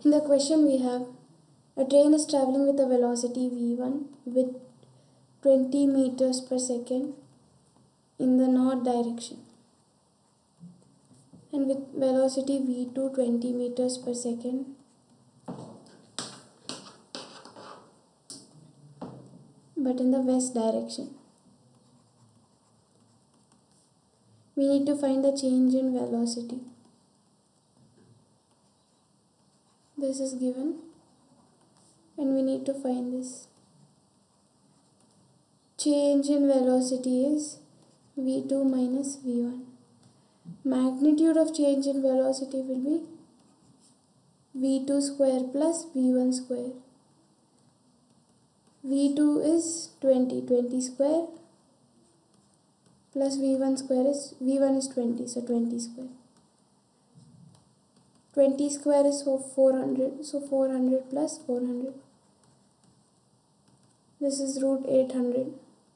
In the question we have a train is traveling with a velocity v1 with 20 meters per second in the north direction and with velocity v2 20 meters per second but in the west direction. We need to find the change in velocity. This is given and we need to find this. Change in velocity is v2 minus v1. Magnitude of change in velocity will be v2 square plus v1 square. v2 is 20 square plus v1 square is, v1 is 20, so 20 square. 20 square is 400, so 400 plus 400. This is root 800.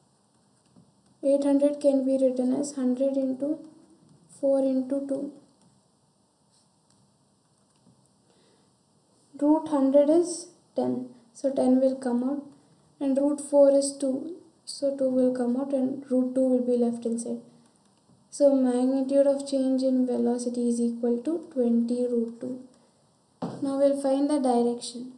800 can be written as 100 into 4 into 2. Root 100 is 10, so 10 will come out, and root 4 is 2, so 2 will come out and root 2 will be left inside. So magnitude of change in velocity is equal to 20 root 2. Now we'll find the direction.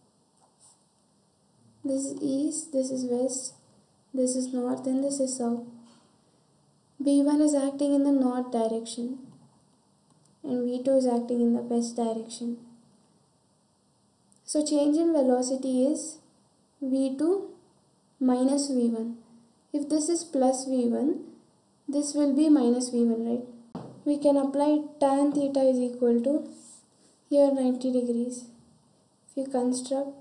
This is east, this is west, this is north and this is south. v1 is acting in the north direction and v2 is acting in the west direction. So change in velocity is v2 minus v1. If this is plus v1, this will be minus v1, right? We can apply tan theta is equal to here 90 degrees. If you construct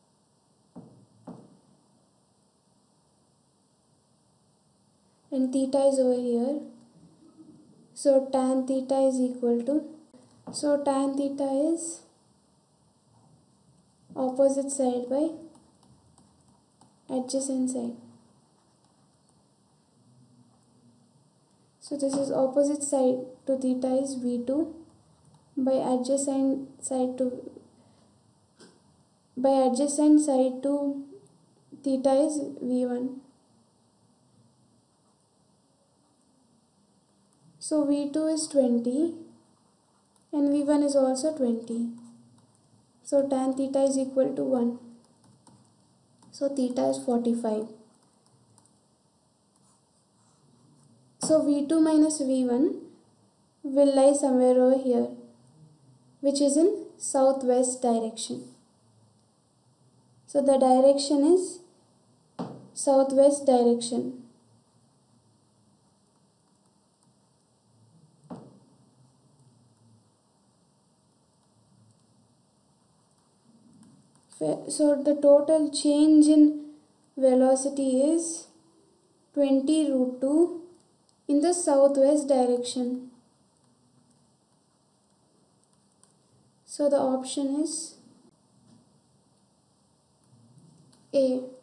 and theta is over here, so tan theta is equal to, so tan theta is opposite side by adjacent side. So this is opposite side to theta is v2 by adjacent side to theta is v1. So v2 is 20 and v1 is also 20. So tan theta is equal to 1. So theta is 45. So v2 minus v1 will lie somewhere over here, which is in southwest direction. So the direction is southwest direction. So the total change in velocity is 20 root 2 in the southwest direction. So the option is A.